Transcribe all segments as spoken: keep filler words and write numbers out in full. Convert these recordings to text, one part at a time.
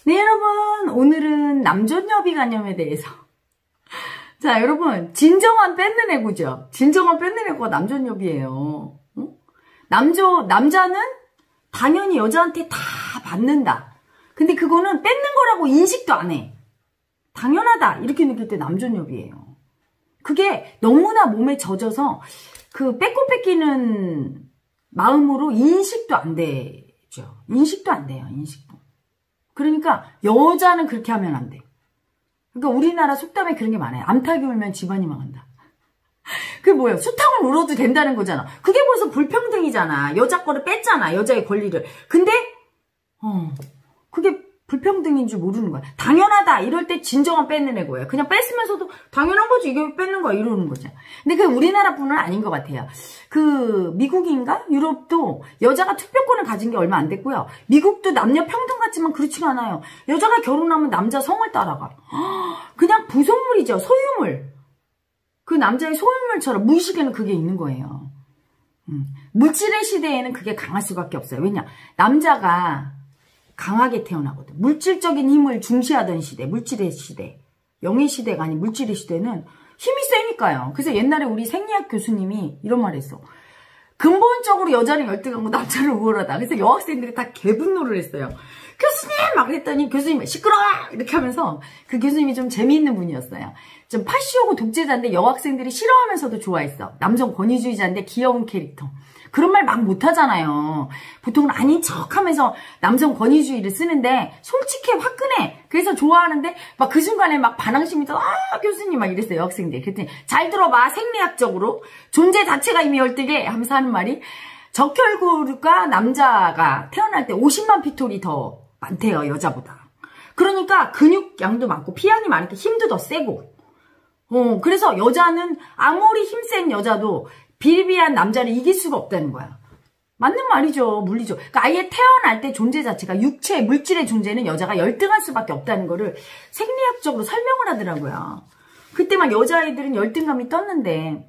네, 여러분, 오늘은 남존여비 간염에 대해서. 자, 여러분, 진정한 뺏는 애구죠. 진정한 뺏는 애구가 남존여비예요. 응? 남조 남자는 당연히 여자한테 다 받는다. 근데 그거는 뺏는 거라고 인식도 안 해. 당연하다 이렇게 느낄 때 남존여비예요. 그게 너무나 몸에 젖어서 그 뺏고 뺏기는 마음으로 인식도 안 되죠. 인식도 안 돼요. 인식도. 그러니까 여자는 그렇게 하면 안 돼. 그러니까 우리나라 속담에 그런 게 많아요. 암탉이 울면 집안이 망한다. 그게 뭐예요? 수탉을 울어도 된다는 거잖아. 그게 벌써 불평등이잖아. 여자 거를 뺐잖아. 여자의 권리를. 근데 어 그게 불평등인 줄 모르는 거야. 당연하다 이럴 때 진정한 뺏는 애고예요. 그냥 뺐으면서도 당연한 거지 이게 뺏는 거야 이러는 거죠. 근데 그 우리나라뿐은 아닌 것 같아요. 그 미국인가 유럽도 여자가 투표권을 가진 게 얼마 안 됐고요. 미국도 남녀 평등 같지만 그렇지가 않아요. 여자가 결혼하면 남자 성을 따라가. 그냥 부속물이죠. 소유물. 그 남자의 소유물처럼 무의식에는 그게 있는 거예요. 음. 물질의 시대에는 그게 강할 수밖에 없어요. 왜냐 남자가 강하게 태어나거든. 물질적인 힘을 중시하던 시대, 물질의 시대, 영의 시대가 아닌 물질의 시대는 힘이 세니까요. 그래서 옛날에 우리 생리학 교수님이 이런 말 했어. 근본적으로 여자는 열등하고 남자는 우월하다. 그래서 여학생들이 다 개분노를 했어요. 교수님! 막 했더니 교수님 시끄러워! 이렇게 하면서 그 교수님이 좀 재미있는 분이었어요. 좀 파시오고 독재자인데 여학생들이 싫어하면서도 좋아했어. 남성 권위주의자인데 귀여운 캐릭터. 그런 말 막 못하잖아요. 보통은 아닌 척하면서 남성 권위주의를 쓰는데 솔직해 화끈해. 그래서 좋아하는데 막 그 순간에 막 반항심이 또 아 교수님 막 이랬어요. 여학생들. 그랬더니 잘 들어봐. 생리학적으로 존재 자체가 이미 열등해 하면서 하는 말이 적혈구가 남자가 태어날 때 오십만 피톨이 더 많대요. 여자보다. 그러니까 근육량도 많고 피향이 많으니까 힘도 더 세고 어 그래서 여자는 아무리 힘센 여자도 비비한 남자를 이길 수가 없다는 거야. 맞는 말이죠. 물리죠. 그러니까 아예 태어날 때 존재 자체가 육체, 물질의 존재는 여자가 열등할 수밖에 없다는 거를 생리학적으로 설명을 하더라고요. 그때 막 여자아이들은 열등감이 떴는데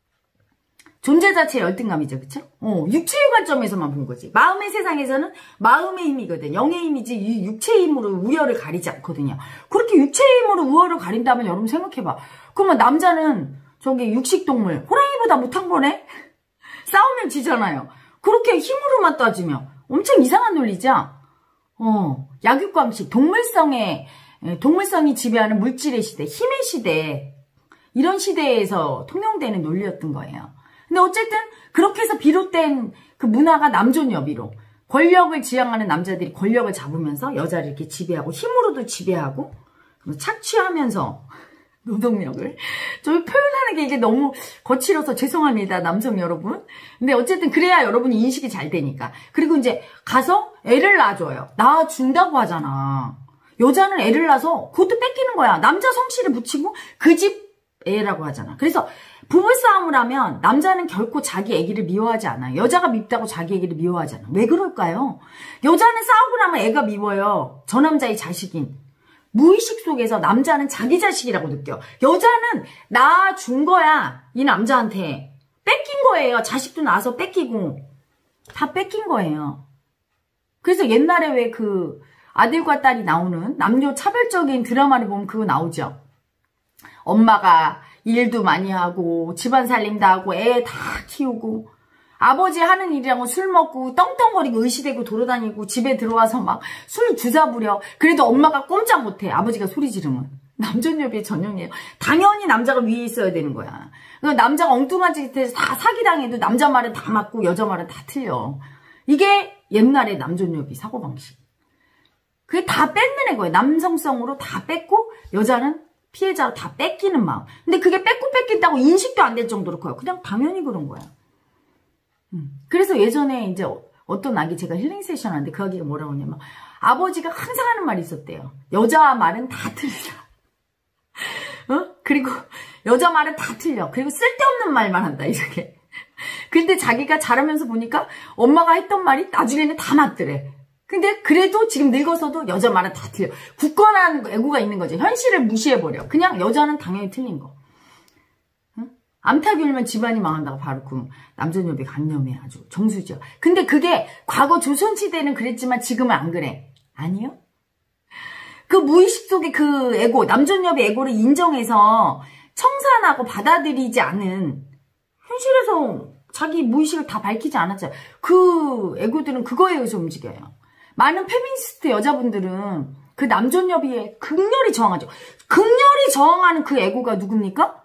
존재 자체의 열등감이죠. 그쵸? 어, 육체의 관점에서만 본 거지. 마음의 세상에서는 마음의 힘이거든. 영의 힘이지 이 육체의 힘으로 우열을 가리지 않거든요. 그렇게 육체의 힘으로 우열을 가린다면 여러분 생각해봐. 그러면 남자는 저기 육식동물, 호랑이보다 못한 거네? 싸우면 지잖아요. 그렇게 힘으로만 따지면 엄청 이상한 논리죠? 어, 약육강식, 동물성의, 동물성이 지배하는 물질의 시대, 힘의 시대, 이런 시대에서 통용되는 논리였던 거예요. 근데 어쨌든 그렇게 해서 비롯된 그 문화가 남존여비로 권력을 지향하는 남자들이 권력을 잡으면서 여자를 이렇게 지배하고 힘으로도 지배하고 착취하면서 노동력을 좀 표현하는 게 이게 너무 거칠어서 죄송합니다 남성 여러분. 근데 어쨌든 그래야 여러분이 인식이 잘 되니까. 그리고 이제 가서 애를 낳아줘요. 낳아준다고 하잖아. 여자는 애를 낳아서 그것도 뺏기는 거야. 남자 성씨를 붙이고 그 집 애라고 하잖아. 그래서 부부싸움을 하면 남자는 결코 자기 애기를 미워하지 않아요. 여자가 밉다고 자기 애기를 미워하지 않아. 왜 그럴까요? 여자는 싸우고 나면 애가 미워요. 저 남자의 자식인. 무의식 속에서 남자는 자기 자식이라고 느껴. 여자는 낳아준 거야. 이 남자한테. 뺏긴 거예요. 자식도 낳아서 뺏기고. 다 뺏긴 거예요. 그래서 옛날에 왜 그 아들과 딸이 나오는 남녀 차별적인 드라마를 보면 그거 나오죠. 엄마가 일도 많이 하고 집안 살림도 하고 애 다 키우고 아버지 하는 일이랑은 술 먹고 떵떵거리고 의시대고 돌아다니고 집에 들어와서 막 술 주사 부려. 그래도 엄마가 꼼짝 못해. 아버지가 소리 지르면. 남존여비의 전형이에요. 당연히 남자가 위에 있어야 되는 거야. 그러니까 남자가 엉뚱한 짓에서 다 사기당해도 남자 말은 다 맞고 여자 말은 다 틀려. 이게 옛날의 남존여비 사고방식. 그게 다 뺏는 거예요. 남성성으로 다 뺏고 여자는 피해자로 다 뺏기는 마음. 근데 그게 뺏고 뺏긴다고 인식도 안 될 정도로 커요. 그냥 당연히 그런 거야. 음. 그래서 예전에 이제 어떤 아기 제가 힐링 세션 하는데 그 아기가 뭐라고 하냐면 아버지가 항상 하는 말이 있었대요. 여자 말은 다 틀리다. 어? 그리고 여자 말은 다 틀려. 그리고 쓸데없는 말만 한다. 이렇게. 근데 자기가 자라면서 보니까 엄마가 했던 말이 나중에는 다 맞더래. 근데 그래도 지금 늙어서도 여자 말은 다 틀려. 굳건한 애고가 있는 거죠. 현실을 무시해버려. 그냥 여자는 당연히 틀린 거. 응? 암탉이 울면 집안이 망한다고 바로 그 남존여비 간염에 아주 정수죠. 근데 그게 과거 조선시대는 그랬지만 지금은 안 그래. 아니요? 그 무의식 속의 그 에고, 남존여비 에고를 인정해서 청산하고 받아들이지 않은, 현실에서 자기 무의식을 다 밝히지 않았잖아요. 그 에고들은 그거에 의해서 움직여요. 많은 페미니스트 여자분들은 그 남존여비에 극렬히 저항하죠. 극렬히 저항하는 그 에고가 누굽니까?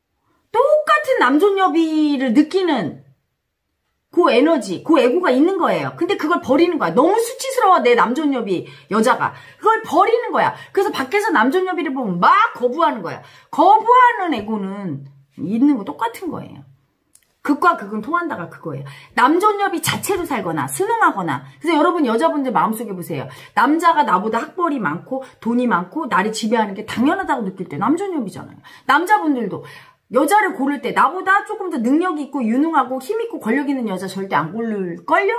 똑같은 남존여비를 느끼는 그 에너지, 그 에고가 있는 거예요. 근데 그걸 버리는 거야. 너무 수치스러워, 내 남존여비 여자가. 그걸 버리는 거야. 그래서 밖에서 남존여비를 보면 막 거부하는 거야. 거부하는 에고는 있는 거 똑같은 거예요. 극과 극은 통한다가 그거예요. 남존여비 자체로 살거나 순응하거나. 그래서 여러분 여자분들 마음속에 보세요. 남자가 나보다 학벌이 많고 돈이 많고 나를 지배하는 게 당연하다고 느낄 때 남존여비잖아요. 남자분들도 여자를 고를 때 나보다 조금 더 능력 있고 유능하고 힘 있고 권력 있는 여자 절대 안 고를걸요?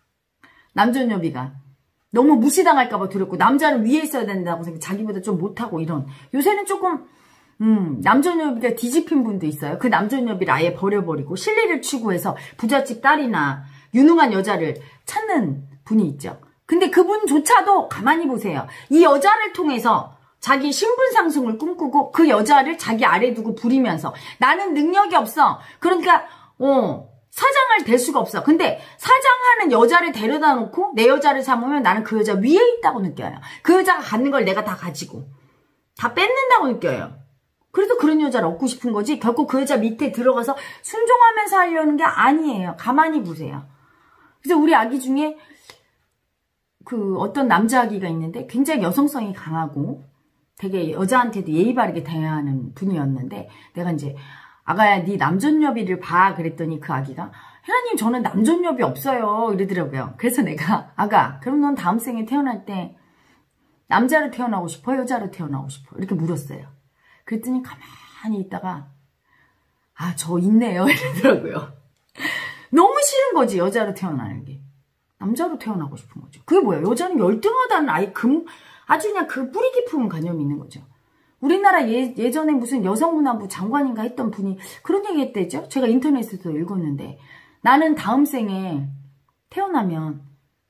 남존여비가. 너무 무시당할까 봐 두렵고 남자는 위에 있어야 된다고 생각, 자기보다 좀 못하고 이런. 요새는 조금 음, 남존여비가 뒤집힌 분도 있어요. 그 남존여비를 아예 버려버리고 실리를 추구해서 부잣집 딸이나 유능한 여자를 찾는 분이 있죠. 근데 그분조차도 가만히 보세요. 이 여자를 통해서 자기 신분 상승을 꿈꾸고 그 여자를 자기 아래 두고 부리면서 나는 능력이 없어. 그러니까 어 사장을 될 수가 없어. 근데 사장하는 여자를 데려다 놓고 내 여자를 삼으면 나는 그 여자 위에 있다고 느껴요. 그 여자가 갖는 걸 내가 다 가지고 다 뺏는다고 느껴요. 그래서 그런 여자를 얻고 싶은 거지 결국 그 여자 밑에 들어가서 순종하면서 하려는 게 아니에요. 가만히 보세요. 그래서 우리 아기 중에 그 어떤 남자 아기가 있는데 굉장히 여성성이 강하고 되게 여자한테도 예의 바르게 대하는 분이었는데 내가 이제 아가야 네 남존여비를 봐 그랬더니 그 아기가 혜라님 저는 남존여비 없어요 이러더라고요. 그래서 내가 아가 그럼 넌 다음 생에 태어날 때 남자로 태어나고 싶어 여자로 태어나고 싶어 이렇게 물었어요. 그랬더니 가만히 있다가 아 저 있네요 이러더라고요. 너무 싫은 거지 여자로 태어나는 게. 남자로 태어나고 싶은 거죠. 그게 뭐야 여자는 열등하다는 아예 금 아주 그냥 그 뿌리 깊은 관념이 있는 거죠. 우리나라 예, 예전에 무슨 여성문화부 장관인가 했던 분이 그런 얘기 했대죠. 제가 인터넷에서 읽었는데 나는 다음 생에 태어나면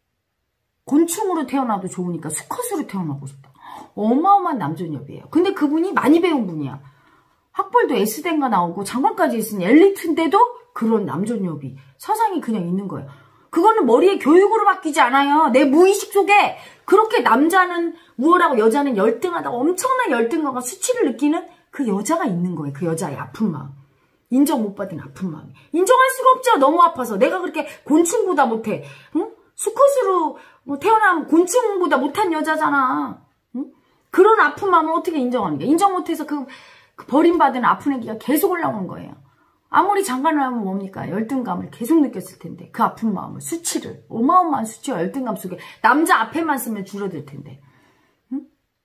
곤충으로 태어나도 좋으니까 수컷으로 태어나고 싶다. 어마어마한 남존여비예요. 근데 그분이 많이 배운 분이야. 학벌도 S대인가 나오고 장관까지 있으니 엘리트인데도 그런 남존여비 사상이 그냥 있는 거예요. 그거는 머리에 교육으로 바뀌지 않아요. 내 무의식 속에 그렇게 남자는 우월하고 여자는 열등하다고 엄청난 열등감과 수치를 느끼는 그 여자가 있는 거예요. 그 여자의 아픈 마음. 인정 못 받은 아픈 마음. 인정할 수가 없죠. 너무 아파서. 내가 그렇게 곤충보다 못해. 응? 수컷으로 태어나면 곤충보다 못한 여자잖아. 응? 그런 아픈 마음을 어떻게 인정하는 게 인정 못해서 그, 그 버림받은 아픈 애기가 계속 올라오는 거예요. 아무리 장관을 하면 뭡니까? 열등감을 계속 느꼈을 텐데 그 아픈 마음을 수치를 어마어마한 수치와 열등감 속에 남자 앞에만 쓰면 줄어들 텐데 응?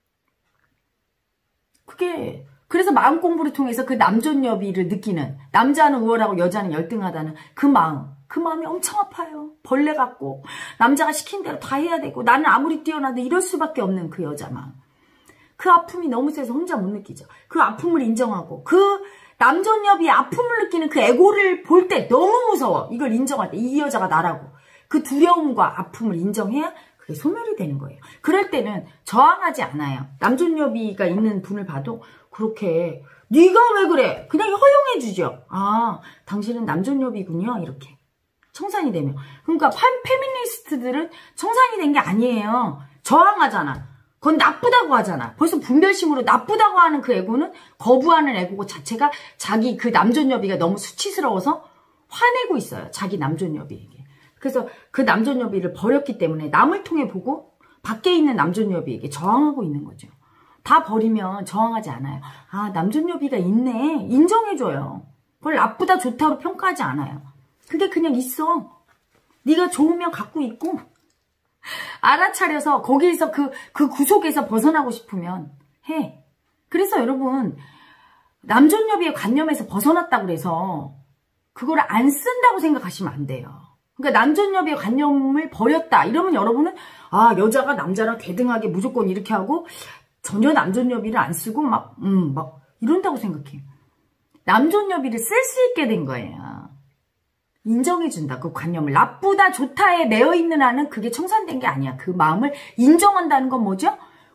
그게 그래서 마음 공부를 통해서 그 남존여비를 느끼는 남자는 우월하고 여자는 열등하다는 그 마음 그 마음이 엄청 아파요. 벌레 같고 남자가 시킨 대로 다 해야 되고 나는 아무리 뛰어나도 이럴 수밖에 없는 그 여자 마음 그 아픔이 너무 세서 혼자 못 느끼죠. 그 아픔을 인정하고 그 남존여비의 아픔을 느끼는 그 에고를 볼 때 너무 무서워. 이걸 인정할 때 이 여자가 나라고 그 두려움과 아픔을 인정해야 그게 소멸이 되는 거예요. 그럴 때는 저항하지 않아요. 남존여비가 있는 분을 봐도 그렇게 네가 왜 그래? 그냥 허용해 주죠. 아 당신은 남존여비군요. 이렇게 청산이 되면. 그러니까 페미니스트들은 청산이 된 게 아니에요. 저항하잖아. 그건 나쁘다고 하잖아. 벌써 분별심으로 나쁘다고 하는 그 에고는 거부하는 에고 자체가 자기 그 남존여비가 너무 수치스러워서 화내고 있어요. 자기 남존여비에게. 그래서 그 남존여비를 버렸기 때문에 남을 통해 보고 밖에 있는 남존여비에게 저항하고 있는 거죠. 다 버리면 저항하지 않아요. 아 남존여비가 있네. 인정해줘요. 그걸 나쁘다 좋다로 평가하지 않아요. 그게 그냥 있어. 네가 좋으면 갖고 있고 알아차려서 거기에서 그, 그 구속에서 벗어나고 싶으면 해. 그래서 여러분 남존여비의 관념에서 벗어났다고 그래서 그걸 안 쓴다고 생각하시면 안 돼요. 그러니까 남존여비의 관념을 버렸다 이러면 여러분은 아 여자가 남자랑 대등하게 무조건 이렇게 하고 전혀 남존여비를 안 쓰고 막, 음, 막 이런다고 생각해요. 남존여비를 쓸 수 있게 된 거예요. 인정해준다. 그 관념을. 나쁘다 좋다에 매여있는 한은 그게 청산된 게 아니야. 그 마음을 인정한다는 건 뭐죠?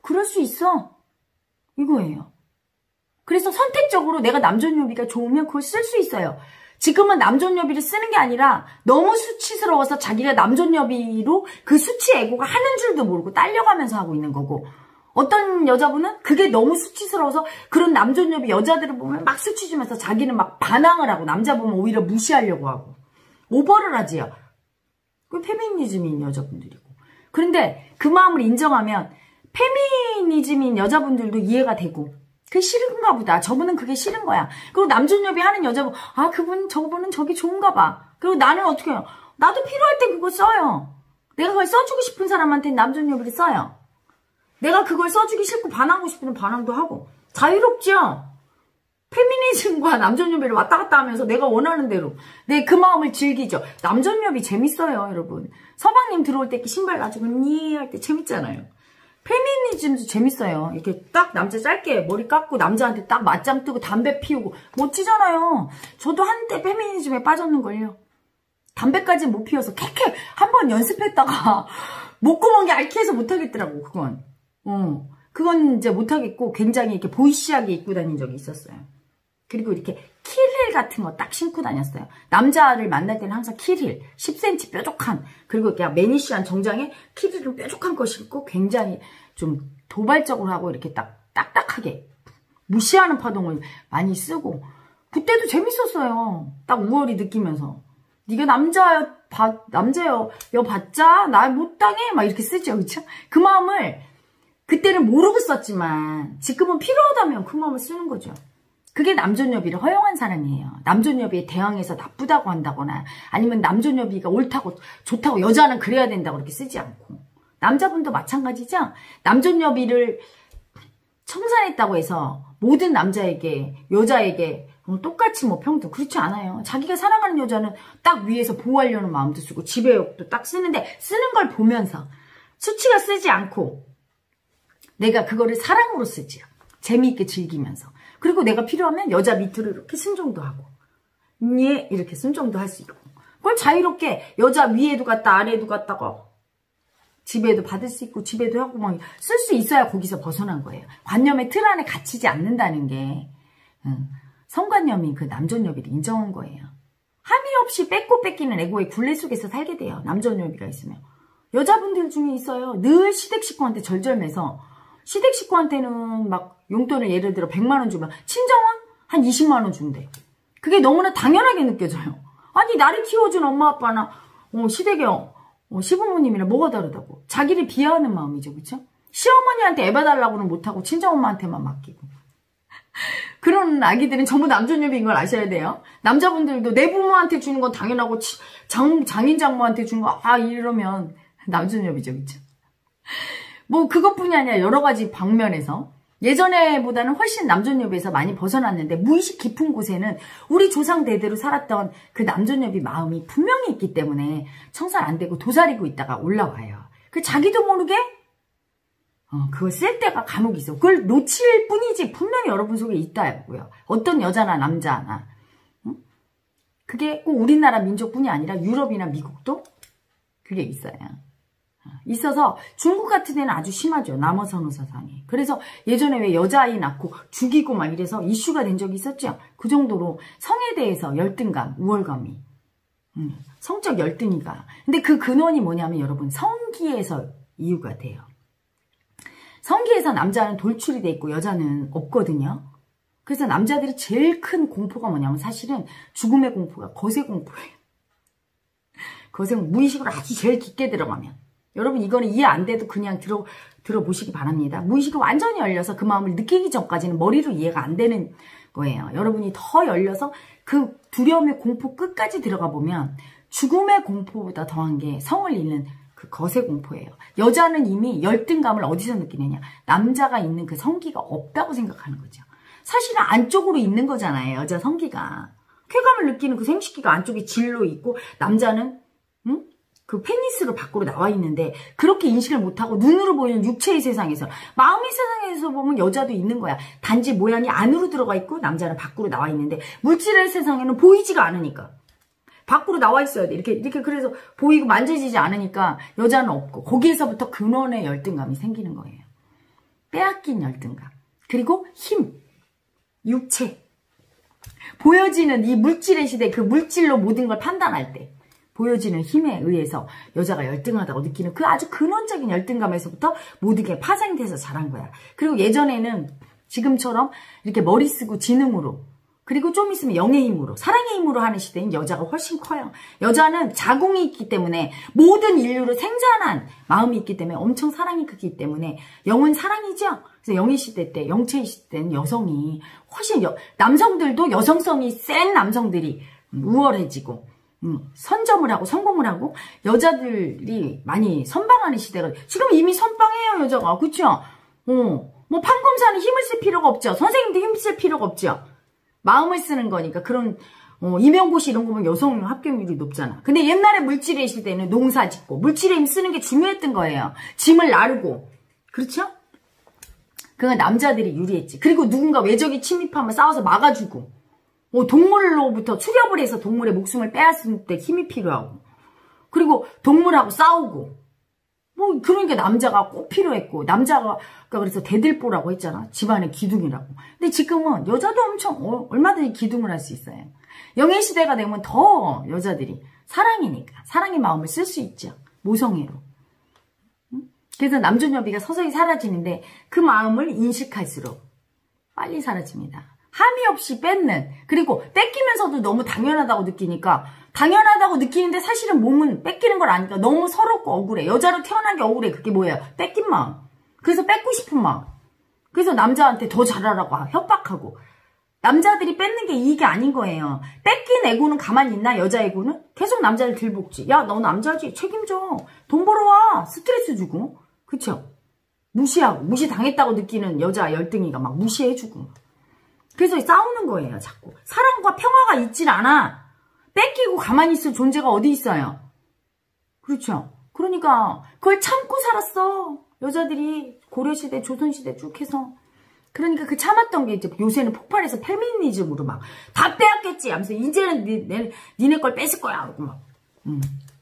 그럴 수 있어. 이거예요. 그래서 선택적으로 내가 남존여비가 좋으면 그걸 쓸 수 있어요. 지금은 남존여비를 쓰는 게 아니라 너무 수치스러워서 자기가 남존여비로 그 수치 애고가 하는 줄도 모르고 딸려가면서 하고 있는 거고, 어떤 여자분은 그게 너무 수치스러워서 그런 남존여비 여자들을 보면 막 수치 주면서 자기는 막 반항을 하고 남자 보면 오히려 무시하려고 하고 오버를 하지요. 그 페미니즘인 여자분들이고. 그런데 그 마음을 인정하면 페미니즘인 여자분들도 이해가 되고, 그게 싫은가 보다. 저분은 그게 싫은 거야. 그리고 남존여비 하는 여자분, 아, 그분, 저분은 저기 좋은가 봐. 그리고 나는 어떻게 해요? 나도 필요할 때 그거 써요. 내가 그걸 써주고 싶은 사람한테 남존여비를 써요. 내가 그걸 써주기 싫고 반항하고 싶으면 반항도 하고. 자유롭죠? 페미니즘과 남존여비를 왔다 갔다 하면서 내가 원하는 대로 내 그 마음을 즐기죠. 남존여비 재밌어요, 여러분. 서방님 들어올 때 신발 가지고 니 할 때 재밌잖아요. 페미니즘도 재밌어요. 이렇게 딱 남자 짧게 머리 깎고 남자한테 딱 맞짱 뜨고 담배 피우고 멋지잖아요. 저도 한때 페미니즘에 빠졌는걸요. 담배까지 못 피워서 캐캐 한번 연습했다가 목구멍이 앓기해서 못하겠더라고. 그건 어 그건 이제 못하겠고 굉장히 이렇게 보이시하게 입고 다닌 적이 있었어요. 그리고 이렇게 킬힐 같은 거 딱 신고 다녔어요. 남자를 만날 때는 항상 킬힐 십 센티미터 뾰족한, 그리고 그냥 매니시한 정장에 킬힐은 뾰족한 거 신고 굉장히 좀 도발적으로 하고 이렇게 딱 딱딱하게 무시하는 파동을 많이 쓰고, 그때도 재밌었어요. 딱 우월이 느끼면서 네가 남자여 봐, 남자여 여 봤자 나 못 당해 막 이렇게 쓰죠. 그쵸? 그 마음을 그때는 모르고 썼지만 지금은 필요하다면 그 마음을 쓰는 거죠. 그게 남존여비를 허용한 사람이에요. 남존여비에 대항해서 나쁘다고 한다거나 아니면 남존여비가 옳다고 좋다고 여자는 그래야 된다고 그렇게 쓰지 않고, 남자분도 마찬가지죠. 남존여비를 청산했다고 해서 모든 남자에게 여자에게 똑같이 뭐 평등, 그렇지 않아요. 자기가 사랑하는 여자는 딱 위에서 보호하려는 마음도 쓰고 지배욕도 딱 쓰는데, 쓰는 걸 보면서 수치가 쓰지 않고 내가 그거를 사랑으로 쓰지요. 재미있게 즐기면서. 그리고 내가 필요하면 여자 밑으로 이렇게 순종도 하고, 예, 이렇게 순종도 할 수 있고, 그걸 자유롭게 여자 위에도 갔다 아래에도 갔다가 지배도 받을 수 있고 지배도 하고 막 쓸 수 있어야 거기서 벗어난 거예요. 관념의 틀 안에 갇히지 않는다는 게 응, 성관념이 그 남존여비를 인정한 거예요. 함의 없이 뺏고 뺏기는 에고의 굴레 속에서 살게 돼요. 남존여비가 있으면. 여자분들 중에 있어요. 늘 시댁 식구한테 절절매서 시댁 식구한테는 막 용돈을 예를 들어 백만 원 주면 친정은 한 이십만 원 준대. 그게 너무나 당연하게 느껴져요. 아니 나를 키워준 엄마 아빠나 어, 시댁에 어, 시부모님이랑 뭐가 다르다고. 자기를 비하하는 마음이죠. 그렇죠? 시어머니한테 애봐달라고는 못하고 친정엄마한테만 맡기고. 그런 아기들은 전부 남존여비인 걸 아셔야 돼요. 남자분들도 내 부모한테 주는 건 당연하고 장, 장인 장모한테 주는 거 아 이러면 남존여비죠. 그렇죠? 뭐 그것뿐이 아니라 여러 가지 방면에서 예전에보다는 훨씬 남존여비에서 많이 벗어났는데, 무의식 깊은 곳에는 우리 조상 대대로 살았던 그 남존여비 마음이 분명히 있기 때문에 청산 안 되고 도사리고 있다가 올라와요. 그 자기도 모르게 어, 그걸 쓸 때가 간혹 있어. 그걸 놓칠 뿐이지 분명히 여러분 속에 있다고요. 어떤 여자나 남자나. 응? 그게 꼭 우리나라 민족뿐이 아니라 유럽이나 미국도 그게 있어요. 있어서 중국 같은 데는 아주 심하죠. 남어선호 사상이. 그래서 예전에 왜 여자아이 낳고 죽이고 막 이래서 이슈가 된 적이 있었죠. 그 정도로 성에 대해서 열등감, 우월감이. 음, 성적 열등이가. 근데 그 근원이 뭐냐면 여러분 성기에서 이유가 돼요. 성기에서 남자는 돌출이 돼 있고 여자는 없거든요. 그래서 남자들이 제일 큰 공포가 뭐냐면 사실은 죽음의 공포가 거세 공포예요. 거세 무의식으로 아주 제일 깊게 들어가면. 여러분 이거는 이해 안 돼도 그냥 들어, 들어보시기 바랍니다. 무의식이 완전히 열려서 그 마음을 느끼기 전까지는 머리로 이해가 안 되는 거예요. 여러분이 더 열려서 그 두려움의 공포 끝까지 들어가 보면 죽음의 공포보다 더한 게 성을 잃는 그 거세 공포예요. 여자는 이미 열등감을 어디서 느끼느냐. 남자가 있는 그 성기가 없다고 생각하는 거죠. 사실은 안쪽으로 있는 거잖아요. 여자 성기가. 쾌감을 느끼는 그 생식기가 안쪽에 질로 있고 남자는 응? 그 페니스로 밖으로 나와 있는데 그렇게 인식을 못하고 눈으로 보이는 육체의 세상에서, 마음의 세상에서 보면 여자도 있는 거야. 단지 모양이 안으로 들어가 있고 남자는 밖으로 나와 있는데 물질의 세상에는 보이지가 않으니까 밖으로 나와 있어야 돼. 이렇게 이렇게 그래서 보이고 만져지지 않으니까 여자는 없고, 거기에서부터 근원의 열등감이 생기는 거예요. 빼앗긴 열등감. 그리고 힘, 육체. 보여지는 이 물질의 시대, 그 물질로 모든 걸 판단할 때 보여지는 힘에 의해서 여자가 열등하다고 느끼는 그 아주 근원적인 열등감에서부터 모든 게 파생이 돼서 자란 거야. 그리고 예전에는 지금처럼 이렇게 머리 쓰고 지능으로, 그리고 좀 있으면 영의 힘으로, 사랑의 힘으로 하는 시대인 여자가 훨씬 커요. 여자는 자궁이 있기 때문에 모든 인류를 생산한 마음이 있기 때문에 엄청 사랑이 크기 때문에 영은 사랑이죠. 그래서 영의 시대 때, 영체의 시대 때는 여성이 훨씬, 여, 남성들도 여성성이 센 남성들이 우월해지고 음, 선점을 하고 성공을 하고 여자들이 많이 선방하는 시대가, 지금 이미 선방해요 여자가. 그쵸? 어, 뭐 판검사는 힘을 쓸 필요가 없죠. 선생님도 힘 쓸 필요가 없죠. 마음을 쓰는 거니까. 그런 어, 임용고시 이런 거 보면 여성 합격률이 높잖아. 근데 옛날에 물질의 시대는 농사 짓고 물질의 힘 쓰는 게 중요했던 거예요. 짐을 나르고. 그렇죠? 그건 남자들이 유리했지. 그리고 누군가 외적이 침입하면 싸워서 막아주고, 어, 동물로부터 추격을 해서 동물의 목숨을 빼앗을 때 힘이 필요하고, 그리고 동물하고 싸우고, 뭐 그러니까 남자가 꼭 필요했고, 남자가 그래서 대들보라고 했잖아. 집안의 기둥이라고. 근데 지금은 여자도 엄청 어, 얼마든지 기둥을 할 수 있어요. 영의 시대가 되면 더 여자들이 사랑이니까 사랑의 마음을 쓸 수 있죠. 모성애로. 그래서 남존여비가 서서히 사라지는데 그 마음을 인식할수록 빨리 사라집니다. 함이 없이 뺏는, 그리고 뺏기면서도 너무 당연하다고 느끼니까, 당연하다고 느끼는데 사실은 몸은 뺏기는 걸 아니까 너무 서럽고 억울해. 여자로 태어난 게 억울해. 그게 뭐예요? 뺏긴 마음. 그래서 뺏고 싶은 마음. 그래서 남자한테 더 잘하라고 협박하고. 남자들이 뺏는 게 이게 아닌 거예요. 뺏긴 애고는 가만히 있나? 여자 애고는? 계속 남자를 들볶지. 야, 너 남자지? 책임져. 돈 벌어와. 스트레스 주고. 그쵸? 무시하고, 무시당했다고 느끼는 여자 열등이가 막 무시해주고. 그래서 싸우는 거예요, 자꾸. 사랑과 평화가 있질 않아. 뺏기고 가만히 있을 존재가 어디 있어요? 그렇죠? 그러니까 그걸 참고 살았어. 여자들이 고려시대, 조선시대 쭉 해서. 그러니까 그 참았던 게 이제 요새는 폭발해서 페미니즘으로 막 다 빼앗겠지 하면서 이제는 니, 니, 니네 걸 뺏을 거야 하고 막 음.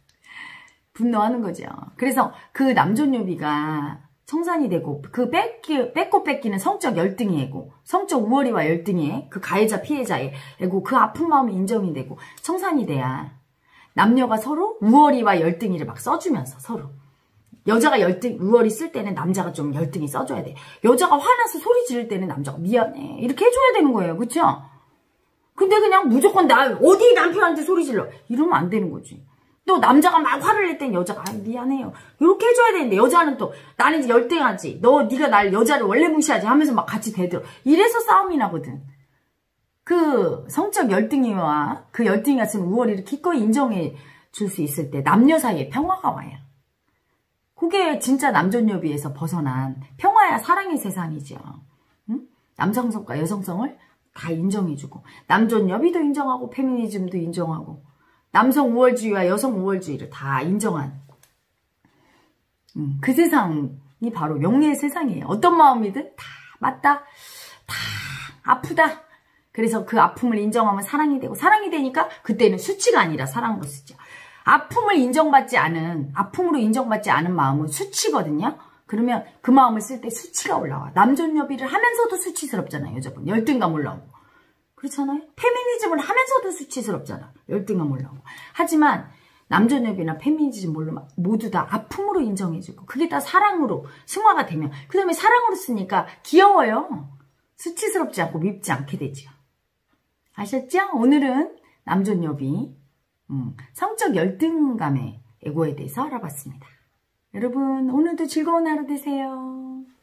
분노하는 거죠. 그래서 그 남존여비가 청산이 되고, 그 뺏기, 뺏고 뺏기는 성적 열등이 애고, 성적 우월이와 열등이 그 가해자 피해자의 애고, 그 아픈 마음이 인정이 되고 청산이 돼야 남녀가 서로 우월이와 열등이를 막 써주면서 서로. 여자가 열등, 우월이 쓸 때는 남자가 좀 열등이 써줘야 돼. 여자가 화나서 소리 지를 때는 남자가 미안해 이렇게 해줘야 되는 거예요. 그쵸? 근데 그냥 무조건 나 어디 남편한테 소리 질러 이러면 안 되는 거지. 또 남자가 막 화를 낼 땐 여자가 아, 미안해요 이렇게 해줘야 되는데, 여자는 또 나는 이제 열등하지, 너 네가 날 여자를 원래 무시하지 하면서 막 같이 대들어. 이래서 싸움이 나거든. 그 성적 열등이와 그 열등이 같은 우월이를 기꺼이 인정해 줄 수 있을 때 남녀 사이에 평화가 와요. 그게 진짜 남존여비에서 벗어난 평화야 사랑의 세상이죠. 응? 남성성과 여성성을 다 인정해주고, 남존여비도 인정하고 페미니즘도 인정하고 남성 우월주의와 여성 우월주의를 다 인정한 음, 그 세상이 바로 영예의 세상이에요. 어떤 마음이든 다 맞다, 다 아프다. 그래서 그 아픔을 인정하면 사랑이 되고, 사랑이 되니까 그때는 수치가 아니라 사랑으로 쓰죠. 아픔을 인정받지 않은, 아픔으로 인정받지 않은 마음은 수치거든요. 그러면 그 마음을 쓸 때 수치가 올라와. 남존여비를 하면서도 수치스럽잖아요. 여자분 열등감 올라오고. 그렇잖아요. 페미니즘을 하면서도 수치스럽잖아. 열등감 올라오고. 하지만 남존여비나 페미니즘 모두 다 아픔으로 인정해주고, 그게 다 사랑으로 승화가 되면, 그 다음에 사랑으로 쓰니까 귀여워요. 수치스럽지 않고 밉지 않게 되죠. 아셨죠? 오늘은 남존여비 음, 성적 열등감의 애고에 대해서 알아봤습니다. 여러분 오늘도 즐거운 하루 되세요.